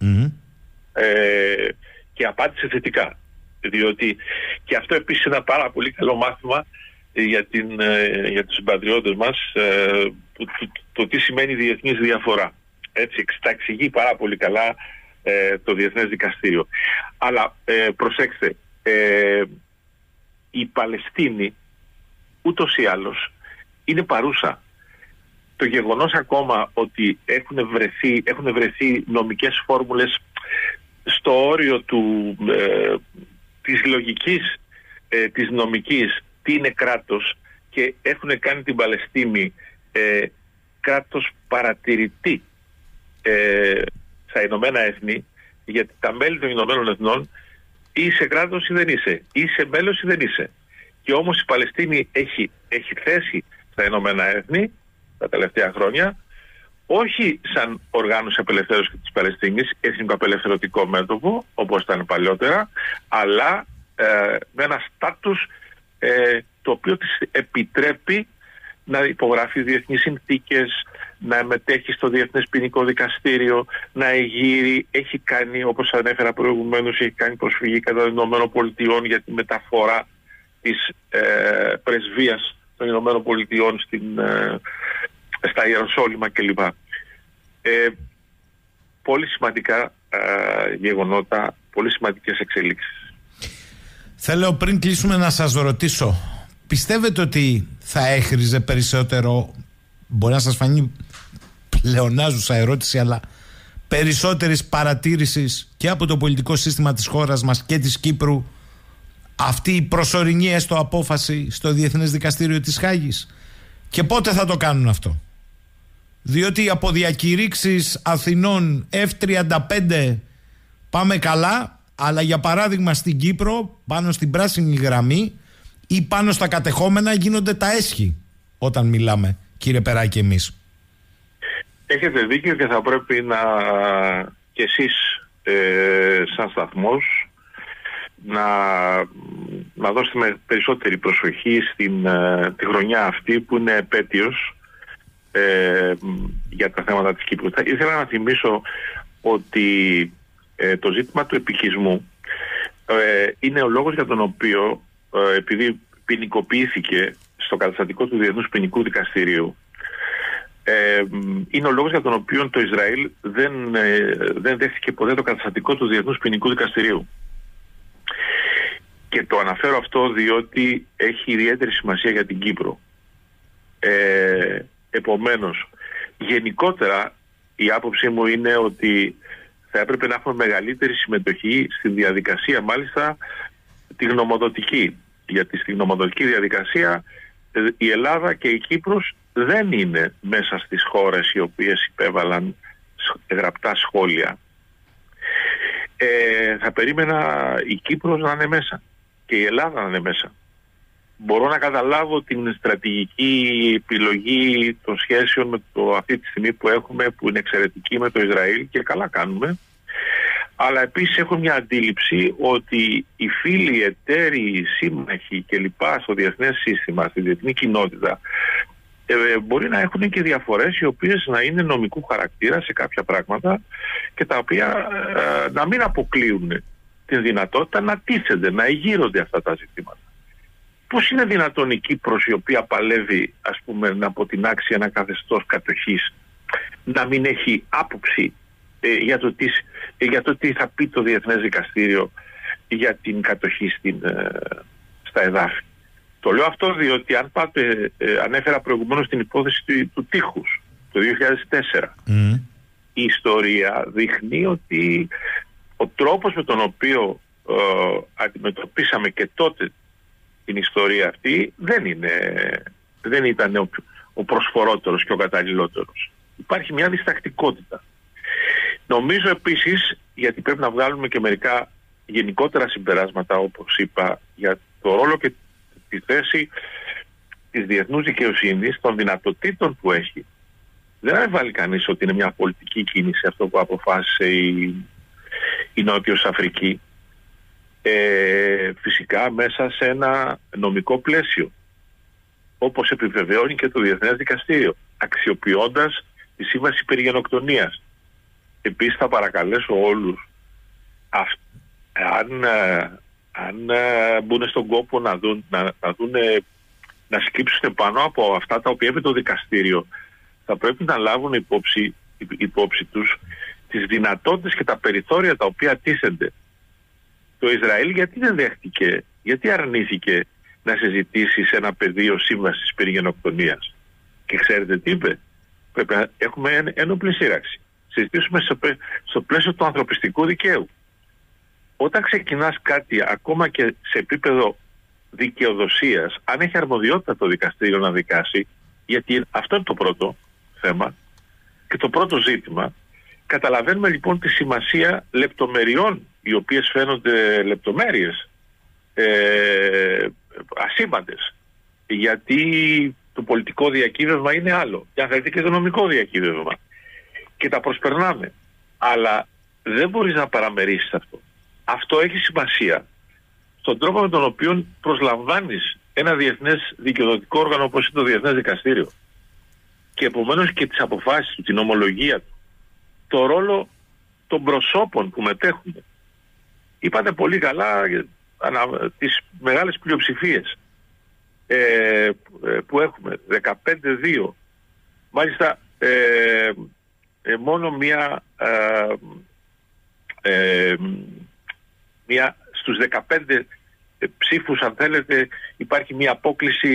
Και απάντησε θετικά. Διότι και αυτό επίσης είναι ένα πάρα πολύ καλό μάθημα για τους συμπατριώτες μας, το τι σημαίνει διεθνής διαφορά. Έτσι, τα εξηγεί πάρα πολύ καλά το Διεθνές Δικαστήριο. Αλλά προσέξτε, η Παλαιστίνη ούτως ή άλλως είναι παρούσα. Το γεγονός ακόμα ότι έχουν βρεθεί νομικές φόρμουλες στο όριο της λογικής, της νομικής, τι είναι κράτος, και έχουν κάνει την Παλαιστίνη κράτος παρατηρητή στα Ηνωμένα Έθνη, γιατί τα μέλη των Ηνωμένων Εθνών είσαι κράτος ή δεν είσαι, είσαι μέλος ή δεν είσαι. Και όμως η Παλαιστίνη έχει θέση στα Ηνωμένα Έθνη τα τελευταία χρόνια, όχι σαν οργάνωση απελευθέρωσης της Παλαιστίνης, εθνικό απελευθερωτικό μέτωπο όπως ήταν παλιότερα, αλλά με ένα στάτους το οποίο της επιτρέπει να υπογράφει διεθνείς συνθήκες, να μετέχει στο Διεθνές Ποινικό Δικαστήριο, να εγείρει, έχει κάνει, όπως ανέφερα προηγουμένως, έχει κάνει προσφυγή κατά των Ηνωμένων Πολιτειών για τη μεταφορά της πρεσβείας των Ηνωμένων Πολιτειών στα Ιεροσόλυμα κλπ. Πολύ σημαντικά γεγονότα, πολύ σημαντικές εξελίξεις. Θέλω πριν κλείσουμε να σας ρωτήσω, πιστεύετε ότι θα έχριζε περισσότερο, μπορεί να σας φανεί πλεονάζουσα ερώτηση, αλλά περισσότερης παρατήρησης και από το πολιτικό σύστημα της χώρας μας και της Κύπρου, αυτή η προσωρινή έστω απόφαση στο Διεθνές Δικαστήριο της Χάγης? Και πότε θα το κάνουν αυτό? Διότι από διακηρύξεις Αθηνών F-35 πάμε καλά, αλλά για παράδειγμα στην Κύπρο πάνω στην πράσινη γραμμή ή πάνω στα κατεχόμενα γίνονται τα έσχη όταν μιλάμε, κύριε Περάκη, εμείς. Έχετε δίκιο και θα πρέπει και εσείς σαν σταθμός να δώσετε περισσότερη προσοχή τη χρονιά αυτή που είναι επέτειος για τα θέματα της Κύπρου. Ήθελα να θυμίσω ότι το ζήτημα του επικισμού είναι ο λόγος για τον οποίο, επειδή ποινικοποιήθηκε στο καταστατικό του Διεθνούς Ποινικού Δικαστηρίου, είναι ο λόγος για τον οποίο το Ισραήλ δεν δέχτηκε ποτέ το καταστατικό του Διεθνούς Ποινικού Δικαστηρίου. Και το αναφέρω αυτό διότι έχει ιδιαίτερη σημασία για την Κύπρο. Επομένως, γενικότερα η άποψή μου είναι ότι θα έπρεπε να έχουμε μεγαλύτερη συμμετοχή στη διαδικασία, μάλιστα τη γνωμοδοτική. Γιατί στη γνωμοδοτική διαδικασία η Ελλάδα και η Κύπρος δεν είναι μέσα στις χώρες οι οποίες υπέβαλαν γραπτά σχόλια. Θα περίμενα η Κύπρος να είναι μέσα και η Ελλάδα να είναι μέσα. Μπορώ να καταλάβω την στρατηγική επιλογή των σχέσεων με αυτή τη στιγμή που έχουμε, που είναι εξαιρετική με το Ισραήλ και καλά κάνουμε. Αλλά επίσης έχω μια αντίληψη ότι οι φίλοι, οι εταίροι, οι σύμμαχοι κλπ. Στο διεθνές σύστημα, στη διεθνή κοινότητα, μπορεί να έχουν και διαφορές οι οποίες να είναι νομικού χαρακτήρα σε κάποια πράγματα και τα οποία να μην αποκλείουν την δυνατότητα να τίθενται, να εγείρονται αυτά τα ζητήματα. Πώς είναι δυνατόν η Κύπρος, η οποία παλεύει, ας πούμε, να αποτινάξει ένα καθεστώς κατοχής, να μην έχει άποψη για το τι θα πει το Διεθνές Δικαστήριο για την κατοχή στα εδάφη? Το λέω αυτό διότι αν πάτε, ανέφερα προηγουμένως την υπόθεση του τείχους το 2004. Η ιστορία δείχνει ότι ο τρόπος με τον οποίο αντιμετωπίσαμε και τότε την ιστορία αυτή δεν ήταν ο προσφορότερος και ο καταλληλότερος. Υπάρχει μια διστακτικότητα. Νομίζω επίσης, γιατί πρέπει να βγάλουμε και μερικά γενικότερα συμπεράσματα, όπως είπα, για το ρόλο και τη θέση της διεθνούς δικαιοσύνης, των δυνατοτήτων που έχει. Δεν έβαλε κανείς ότι είναι μια πολιτική κίνηση αυτό που αποφάσισε η Νότιος Αφρική. Φυσικά μέσα σε ένα νομικό πλαίσιο, όπως επιβεβαιώνει και το Διεθνές Δικαστήριο, αξιοποιώντας τη Σύμβαση περί γενοκτονίας. Επίσης θα παρακαλέσω όλους, αν μπουν στον κόπο να σκύψουν πάνω από αυτά τα οποία είπε το δικαστήριο, θα πρέπει να λάβουν υπόψη τους τις δυνατότητες και τα περιθώρια τα οποία τίθενται. Το Ισραήλ γιατί δεν δέχτηκε, γιατί αρνήθηκε να συζητήσει σε ένα πεδίο σύμβασης περί γενοκτονίας? Και ξέρετε τι είπε? Πρέπει να έχουμε ένοπλη σύραξη. Συζητήσουμε στο πλαίσιο του ανθρωπιστικού δικαίου. Όταν ξεκινάς κάτι ακόμα και σε επίπεδο δικαιοδοσίας, αν έχει αρμοδιότητα το δικαστήριο να δικάσει, γιατί αυτό είναι το πρώτο θέμα και το πρώτο ζήτημα, καταλαβαίνουμε λοιπόν τη σημασία λεπτομεριών, οι οποίες φαίνονται λεπτομέρειες ασήμαντες, γιατί το πολιτικό διακύβευμα είναι άλλο και αν θέλετε και το νομικό διακύβευμα και τα προσπερνάμε, αλλά δεν μπορείς να παραμερίσεις αυτό. Αυτό έχει σημασία στον τρόπο με τον οποίο προσλαμβάνεις ένα διεθνές δικαιοδοτικό όργανο όπως είναι το Διεθνές Δικαστήριο και επομένως και τις αποφάσεις του, την ομολογία του, το ρόλο των προσώπων που μετέχουν. Είπατε πολύ καλά τις μεγάλες πλειοψηφίες που έχουμε, 15-2. Μάλιστα μόνο μία στους 15 ψήφους, αν θέλετε, υπάρχει μία απόκλιση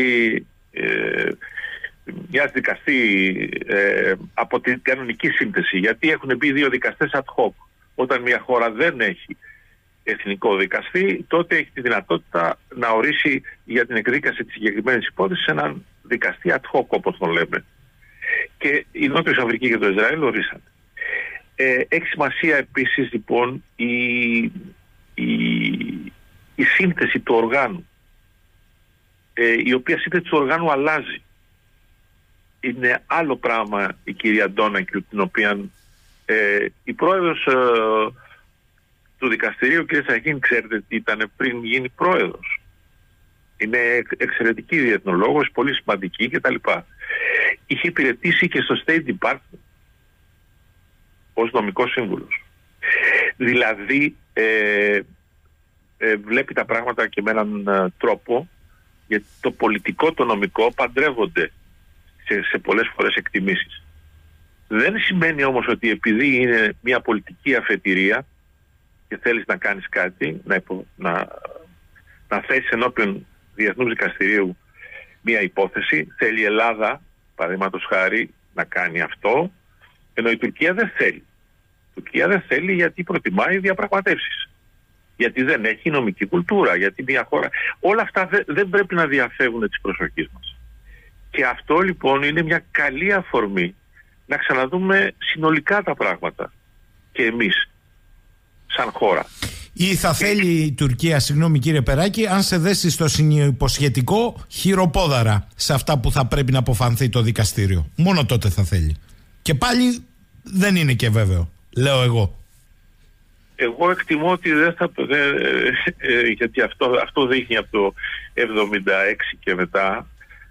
μιας δικαστή από την κανονική σύνθεση, γιατί έχουν μπει δύο δικαστές ad hoc. Όταν μια χώρα δεν έχει εθνικό δικαστή, τότε έχει τη δυνατότητα να ορίσει για την εκδίκαση της συγκεκριμένης υπόθεσης έναν δικαστή ad hoc, όπως τον λέμε. Και η Νότιος Αφρική και το Ισραήλ ορίσαν. Έχει σημασία επίσης λοιπόν η σύνθεση του οργάνου, η οποία σύνθεση του οργάνου αλλάζει. Είναι άλλο πράγμα η κυρία Ντόνακιου, την οποία η πρόεδρος του δικαστηρίου, κ. Σαχίν, ξέρετε τι ήταν πριν γίνει πρόεδρος. Είναι εξαιρετική διεθνολόγος, πολύ σημαντική κτλ. Είχε υπηρετήσει και στο State Department ως νομικός σύμβουλος. Δηλαδή βλέπει τα πράγματα και με έναν τρόπο, γιατί το πολιτικό, το νομικό παντρεύονται σε πολλές φορές εκτιμήσεις. Δεν σημαίνει όμως ότι επειδή είναι μια πολιτική αφετηρία και θέλεις να κάνεις κάτι, να θέσεις ενώπιον Διεθνούς Δικαστηρίου μια υπόθεση, θέλει η Ελλάδα, παραδείγματος χάρη, να κάνει αυτό, ενώ η Τουρκία δεν θέλει. Η Τουρκία δεν θέλει γιατί προτιμάει διαπραγματεύσεις. Γιατί δεν έχει νομική κουλτούρα, γιατί μια χώρα... Όλα αυτά δεν πρέπει να διαφεύγουν της προσοχής μας. Και αυτό λοιπόν είναι μια καλή αφορμή να ξαναδούμε συνολικά τα πράγματα και εμείς σαν χώρα. Ή θα θέλει η Τουρκία, συγγνώμη κύριε Περάκη, αν σε δέσει στο συνυποσχετικό χειροπόδαρα σε αυτά που θα πρέπει να αποφανθεί το δικαστήριο. Μόνο τότε θα θέλει. Και πάλι δεν είναι και βέβαιο, λέω εγώ. Εγώ εκτιμώ ότι δεν θα... γιατί αυτό δείχνει από το 76 και μετά.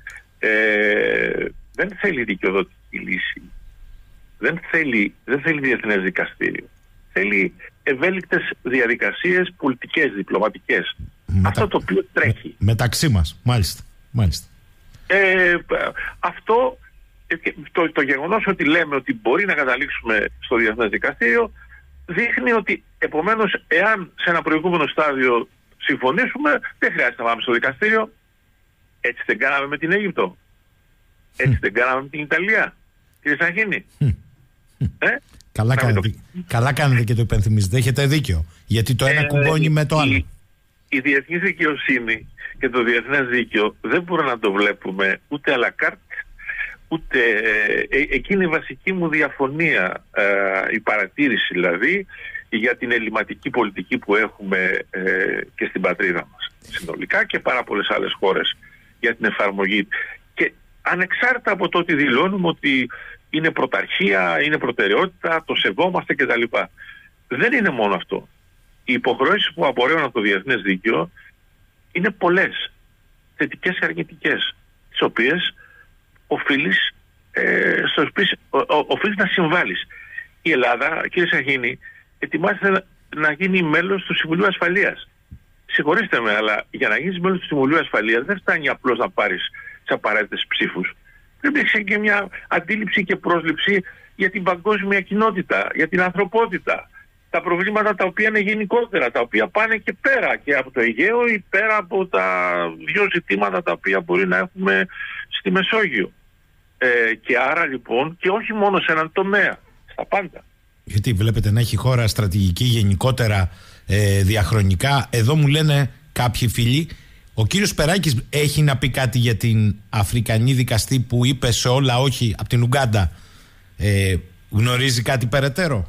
Δεν θέλει δικαιοδοτική λύση. Δεν θέλει διεθνές δικαστήριο. Θέλει ευέλικτες διαδικασίες πολιτικές, διπλωματικές. Αυτό το οποίο τρέχει. Μεταξύ μας, μάλιστα. Αυτό, το γεγονός ότι λέμε ότι μπορεί να καταλήξουμε στο διεθνές δικαστήριο, δείχνει ότι επομένως εάν σε ένα προηγούμενο στάδιο συμφωνήσουμε, δεν χρειάζεται να πάμε στο δικαστήριο. Έτσι δεν κάναμε με την Αίγυπτο. Έτσι δεν κάναμε με την Ιταλία. Κύριε Σαχίνη. Καλά κάνετε και το υπενθυμίζετε. Έχετε δίκιο. Γιατί το ένα κουμπώνει με το άλλο. Η διεθνής δικαιοσύνη και το διεθνές δίκαιο δεν μπορούμε να το βλέπουμε ούτε à la carte, ούτε... Εκείνη η βασική μου διαφωνία, η παρατήρηση δηλαδή, για την ελληματική πολιτική που έχουμε και στην πατρίδα μας συνολικά και πάρα πολλές άλλες χώρες για την εφαρμογή. Και ανεξάρτητα από το ότι δηλώνουμε ότι είναι πρωταρχία, είναι προτεραιότητα, το σεβόμαστε κτλ. Δεν είναι μόνο αυτό. Οι υποχρεώσεις που απορρέουν από το διεθνές δίκαιο είναι πολλές, θετικές και αρνητικές, τις οποίες οφείλεις να συμβάλλεις. Η Ελλάδα, κύριε Σαχίνη, ετοιμάζεται να γίνει μέλος του Συμβουλίου Ασφαλείας. Συγχωρήστε με, αλλά για να γίνεις μέλος του Συμβουλίου Ασφαλείας δεν φτάνει απλώς να πάρεις τις απαραίτητες ψήφους. Πρέπει να έχει και μια αντίληψη και πρόσληψη για την παγκόσμια κοινότητα, για την ανθρωπότητα. Τα προβλήματα τα οποία είναι γενικότερα, τα οποία πάνε και πέρα και από το Αιγαίο ή πέρα από τα δύο ζητήματα τα οποία μπορεί να έχουμε στη Μεσόγειο. Και άρα λοιπόν, και όχι μόνο σε έναν τομέα, στα πάντα. Γιατί βλέπετε να έχει χώρα στρατηγική γενικότερα διαχρονικά. Εδώ μου λένε κάποιοι φίλοι, ο κύριος Περάκης έχει να πει κάτι για την Αφρικανή δικαστή που είπε σε όλα όχι από την Ουγκάντα. Γνωρίζει κάτι περαιτέρω?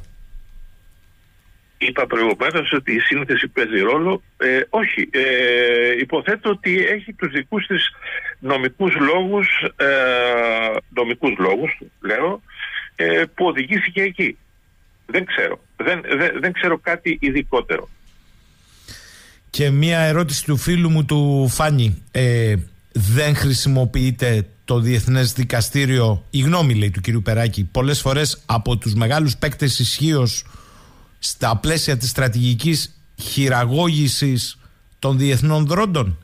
Είπα προηγουμένως ότι η σύνθεση παίζει ρόλο. Όχι. Υποθέτω ότι έχει τους δικούς της νομικούς λόγους, λέω, που οδηγήθηκε εκεί. Δεν ξέρω. Δεν ξέρω κάτι ειδικότερο. Και μία ερώτηση του φίλου μου του Φάνη. Δεν χρησιμοποιείται το Διεθνές Δικαστήριο, η γνώμη λέει του κυρίου Περάκη, πολλές φορές από τους μεγάλους παίκτες ισχύως στα πλαίσια της στρατηγικής χειραγώγησης των διεθνών δρόντων?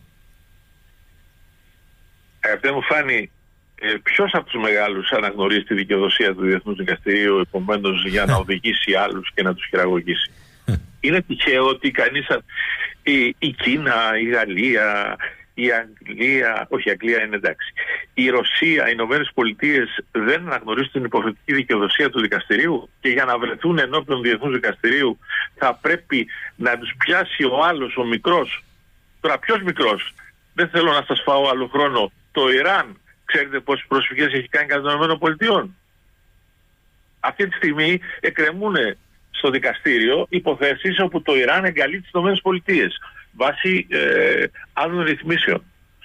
Αγαπητέ μου Φάνη, ποιος από τους μεγάλους αναγνωρίζει τη δικαιοδοσία του Διεθνούς Δικαστηρίου επομένως για να οδηγήσει άλλους και να τους χειραγωγήσει? Είναι τυχαίο ότι κανείς, η Κίνα, η Γαλλία, η Αγγλία, όχι η Αγγλία είναι εντάξει, η Ρωσία, οι Ηνωμένες Πολιτείες δεν αναγνωρίζουν την υποχρεωτική δικαιοδοσία του δικαστηρίου και για να βρεθούν ενώπιον διεθνούς δικαστηρίου θα πρέπει να τους πιάσει ο άλλος, ο μικρός. Τώρα ποιος μικρός? Δεν θέλω να σας φάω άλλο χρόνο. Το Ιράν, ξέρετε πόσες προσφυγές έχει κάνει κατά των ΗΠΑ? Αυτή τη στιγμή εκκρεμούν στο δικαστήριο υποθέσεις όπου το Ιράν εγκαλεί τις ΗΠΑ βάσει άλλων ρυθμίσεων.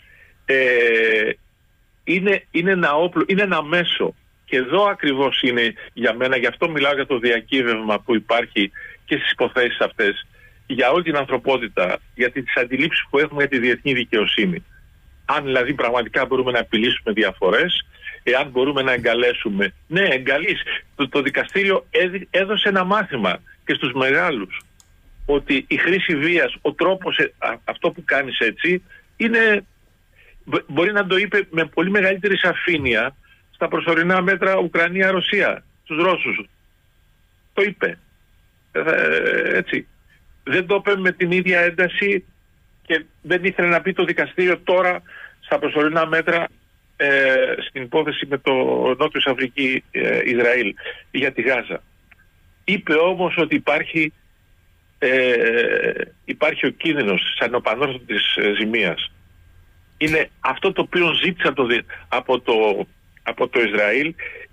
Είναι ένα όπλο, είναι ένα μέσο. Και εδώ ακριβώς είναι για μένα, γι' αυτό μιλάω για το διακύβευμα που υπάρχει και στις υποθέσεις αυτές, για όλη την ανθρωπότητα, για τις αντιλήψεις που έχουμε για τη διεθνή δικαιοσύνη. Αν δηλαδή πραγματικά μπορούμε να επιλύσουμε διαφορές, εάν μπορούμε να εγκαλέσουμε. Ναι, εγκαλείς. Το δικαστήριο έδωσε ένα μάθημα και στους μεγάλους ότι η χρήση βίας, ο τρόπος, αυτό που κάνεις έτσι, μπορεί να το είπε με πολύ μεγαλύτερη σαφήνεια στα προσωρινά μέτρα Ουκρανία-Ρωσία, στους Ρώσους. Το είπε. Έτσι. Δεν το είπε με την ίδια ένταση και δεν ήθελε να πει το δικαστήριο τώρα στα προσωρινά μέτρα στην υπόθεση με το Νότιος Αφρική Ισραήλ για τη Γάζα. Είπε όμως ότι υπάρχει ο κίνδυνος σαν ο πανόρθωτος της ζημίας. Είναι αυτό το οποίο ζήτησα από το Ισραήλ,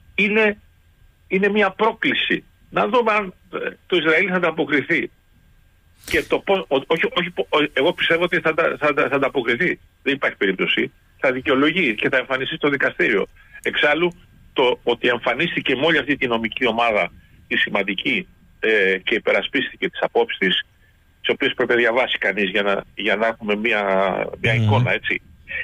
είναι μια πρόκληση. Να δούμε αν το Ισραήλ θα ανταποκριθεί. Και το πώς, εγώ πιστεύω ότι θα ανταποκριθεί. Δεν υπάρχει περίπτωση. Θα δικαιολογεί και θα εμφανιστεί στο δικαστήριο. Εξάλλου, το ότι εμφανίστηκε με όλη αυτή τη νομική ομάδα τη σημαντική και υπερασπίστηκε τις απόψεις της, τις οποίες πρέπει να διαβάσει κανείς για να έχουμε μια εικόνα, έτσι.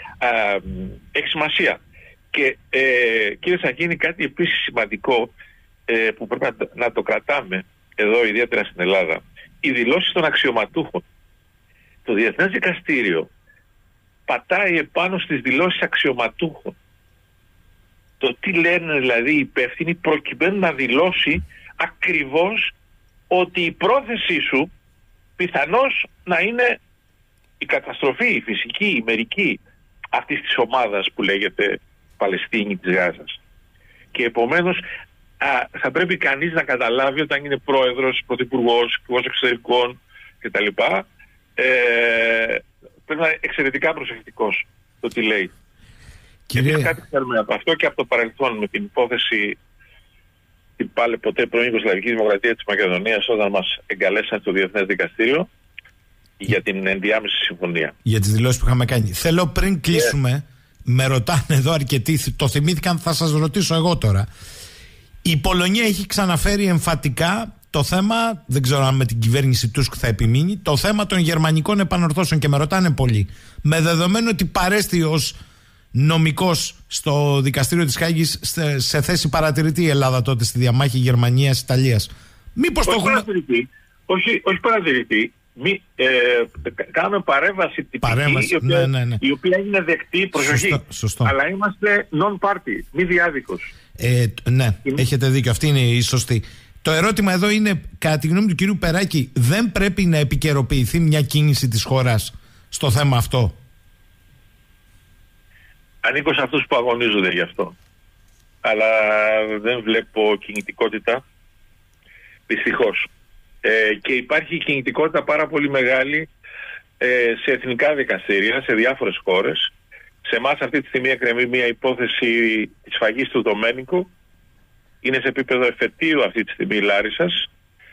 Έχει σημασία. Και κύριε Σαχίνη, κάτι επίσης σημαντικό που πρέπει να το κρατάμε εδώ, ιδιαίτερα στην Ελλάδα, οι δηλώσεις των αξιωματούχων. Το Διεθνές Δικαστήριο πατάει επάνω στις δηλώσεις αξιωματούχων. Το τι λένε δηλαδή οι υπεύθυνοι, προκειμένου να δηλώσει ακριβώς ότι η πρόθεσή σου πιθανώς να είναι η καταστροφή, η φυσική, η μερική αυτής της ομάδας που λέγεται Παλαιστίνη της Γάζας. Και επομένως θα πρέπει κανείς να καταλάβει, όταν είναι πρόεδρος, πρωθυπουργός, υπουργός εξωτερικών κτλ., πρέπει να είναι εξαιρετικά προσεκτικός το τι λέει. Κύριε... Και κάτι ξέρουμε από αυτό και από το παρελθόν με την υπόθεση την πάλι ποτέ πρώην Ιουγκοσλαβική Δημοκρατία της Μακεδονίας, όταν μας εγκαλέσαν στο Διεθνές Δικαστήριο για την ενδιάμεση συμφωνία. Για τις δηλώσεις που είχαμε κάνει. Θέλω πριν κλείσουμε, με ρωτάνε εδώ αρκετοί, το θυμήθηκαν, θα σας ρωτήσω εγώ τώρα. Η Πολωνία έχει ξαναφέρει εμφατικά το θέμα, δεν ξέρω αν με την κυβέρνηση Τούσκ θα επιμείνει, το θέμα των γερμανικών επανορθώσεων, και με ρωτάνε πολύ. Με δεδομένο ότι παρέστη ως νομικός στο δικαστήριο της Χάγης σε θέση παρατηρητή η Ελλάδα τότε στη διαμάχη Γερμανίας-Ιταλίας. Μήπως το έχουμε... Όχι παρατηρητή. Κάνουμε παρέμβαση τυπική, η οποία είναι δεκτή, προσοχή. Σωστό. Αλλά είμαστε non-party, μη διάδικος. Ναι, έχετε δίκιο. Αυτή είναι η σωστή. Το ερώτημα εδώ είναι, κατά τη γνώμη του κυρίου Περάκη, δεν πρέπει να επικαιροποιηθεί μια κίνηση της χώρας στο θέμα αυτό? Ανήκω σε αυτούς που αγωνίζονται γι' αυτό. Αλλά δεν βλέπω κινητικότητα, δυστυχώς. Και υπάρχει κινητικότητα πάρα πολύ μεγάλη σε εθνικά δικαστήρια, σε διάφορες χώρες. Σε εμάς αυτή τη στιγμή εκκρεμεί μια υπόθεση της σφαγής του Δομένικο. Είναι σε επίπεδο εφετείου αυτή τη στιγμή η Λάρισσας.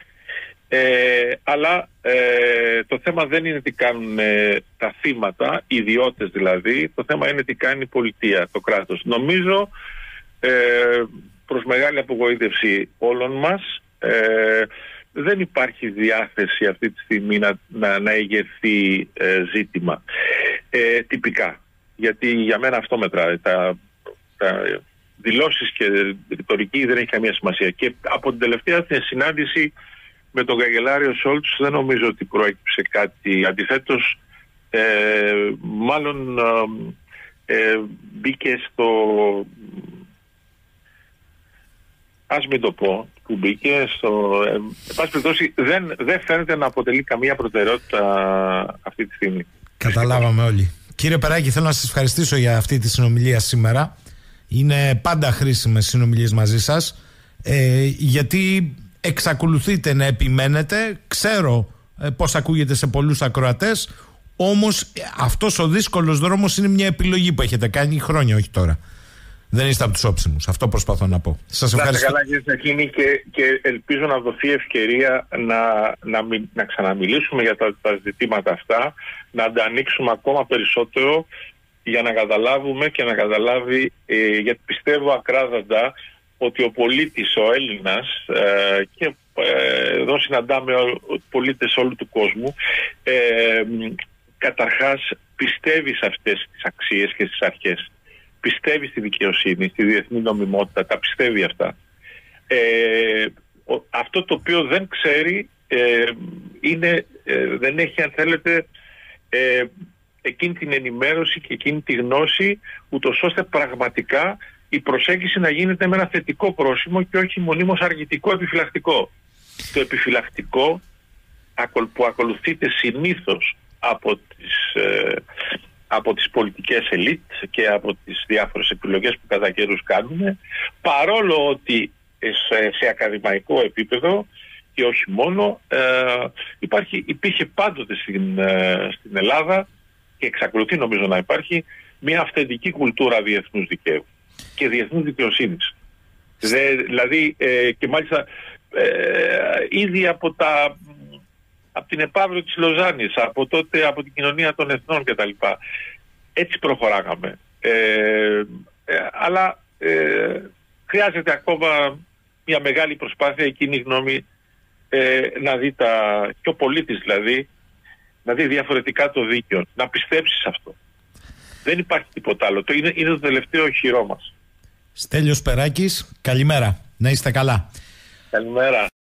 Αλλά το θέμα δεν είναι τι κάνουν τα θύματα, οι ιδιώτες δηλαδή. Το θέμα είναι τι κάνει η πολιτεία, το κράτος. Νομίζω προς μεγάλη απογοήτευση όλων μας δεν υπάρχει διάθεση αυτή τη στιγμή να ηγερθεί ζήτημα τυπικά. Γιατί για μένα αυτό μετράει. Τα δηλώσεις και ρητορική δεν έχει καμία σημασία. Και από την τελευταία συνάντηση με τον καγκελάριο Σόλτς δεν νομίζω ότι προέκυψε κάτι. Αντιθέτως, μάλλον μπήκε στο... Ας μην το πω, που μπήκε στο... εν πάση περιπτώσει, δεν φαίνεται να αποτελεί καμία προτεραιότητα αυτή τη στιγμή. Καταλάβαμε όλοι. Κύριε Περάκη, θέλω να σας ευχαριστήσω για αυτή τη συνομιλία σήμερα. Είναι πάντα χρήσιμες συνομιλίες μαζί σας, γιατί εξακολουθείτε να επιμένετε. Ξέρω πώς ακούγεται σε πολλούς ακροατές, όμως αυτός ο δύσκολος δρόμος είναι μια επιλογή που έχετε κάνει χρόνια, όχι τώρα. Δεν είστε από τους όψιμους. Αυτό προσπαθώ να πω. Σας ευχαριστώ. Να είστε καλά, κύριε Σαχίνη, και ελπίζω να δοθεί ευκαιρία να ξαναμιλήσουμε για τα ζητήματα αυτά, να τα ανοίξουμε ακόμα περισσότερο για να καταλάβουμε και να καταλάβει, γιατί πιστεύω ακράδαντα ότι ο πολίτης, ο Έλληνας, και εδώ συναντάμε πολίτες όλου του κόσμου, καταρχάς πιστεύει σε αυτές τις αξίες και στις αρχές. Πιστεύει στη δικαιοσύνη, στη διεθνή νομιμότητα, τα πιστεύει αυτά. Αυτό το οποίο δεν ξέρει δεν έχει, αν θέλετε, εκείνη την ενημέρωση και εκείνη τη γνώση, ούτως ώστε πραγματικά η προσέγγιση να γίνεται με ένα θετικό πρόσημο και όχι μονίμως αργητικό, επιφυλακτικό. Το επιφυλακτικό που ακολουθείται συνήθως από τις πολιτικές ελίτ και από τις διάφορες επιλογές που κατά καιρούς κάνουμε, παρόλο ότι σε ακαδημαϊκό επίπεδο και όχι μόνο, υπήρχε πάντοτε στην Ελλάδα και εξακολουθεί νομίζω να υπάρχει μια αυθεντική κουλτούρα διεθνούς δικαίου και διεθνούς δικαιοσύνης. Δηλαδή, και μάλιστα ήδη από την επαύριο της Λοζάνης, από την κοινωνία των εθνών κτλ. Έτσι προχωράγαμε. Αλλά χρειάζεται ακόμα μια μεγάλη προσπάθεια, εκείνη η γνώμη, να δει και ο πολίτης δηλαδή, να δει διαφορετικά το δίκαιο, να πιστέψει σε αυτό. Δεν υπάρχει τίποτα άλλο. Είναι το τελευταίο οχυρό μας. Στέλιος Περάκης, καλημέρα. Να είστε καλά. Καλημέρα.